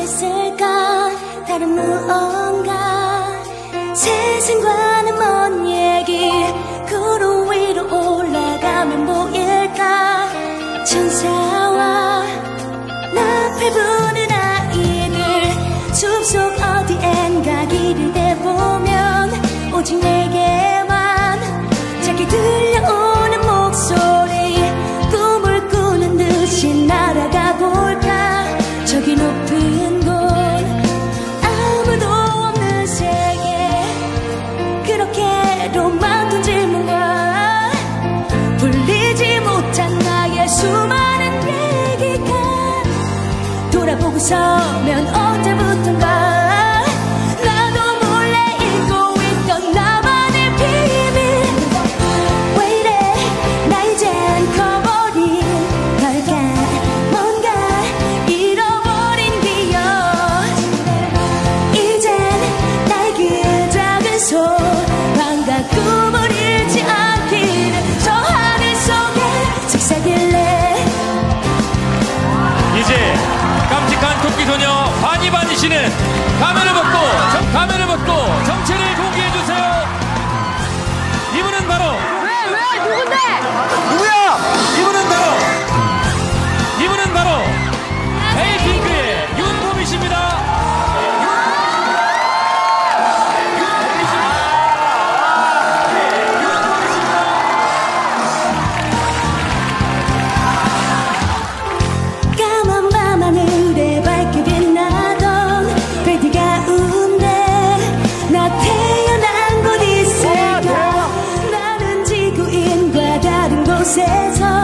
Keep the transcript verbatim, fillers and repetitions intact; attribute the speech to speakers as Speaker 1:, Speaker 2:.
Speaker 1: 있을까? 다른 무언가 세상과는 먼 얘기 구름 위로 올라가면 보일까? 천사와 나팔 부는 아이들 숲속 어디엔가 길을 대보면 오직 내게만 작게 들려오는 목소리 꿈을 꾸는 듯이 날아가 볼까? 저기 높은 곳 아무도 없는 세계 그렇게 로망된 질문과 풀리지 못한 나의 수많은 얘기가 돌아보고 서면 언제부턴가 나도 몰래 잊고 있던 나만의 비밀 왜 이래 나 이젠 커버린 걸까 뭔가 잃어버린 기억 이젠 나의 그 작은 소망과 꿈을 잃지 않기를 저 하늘 속에 속삭일래.
Speaker 2: 이제 깜찍한 토끼소녀 바니바니 씨는 가면을 벗고 정, 가면을 벗고 정체를 공개해주세요. 이분은 바로
Speaker 3: 왜? 왜? 누군데?
Speaker 2: 누구야? 이분은 바로 이분은 바로 에이핑크의 윤보미 씨입니다.
Speaker 1: 까만 밤 하늘에 밝게 빛나던 별들 가운데 나 태어난 곳 있을까? 나는 지구인과 다른 곳에서